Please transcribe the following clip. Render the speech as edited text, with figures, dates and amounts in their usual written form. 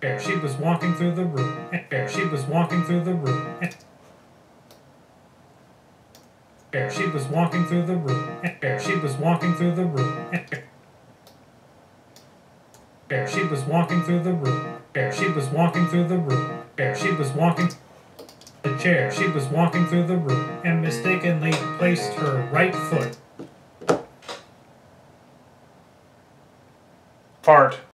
There she was walking through the room. There she was walking through the room. There she was walking through the room. There she was walking through the room. There she was walking through the room. There she was walking through the room. There she was walking the chair. She was walking through the room and mistakenly placed her right foot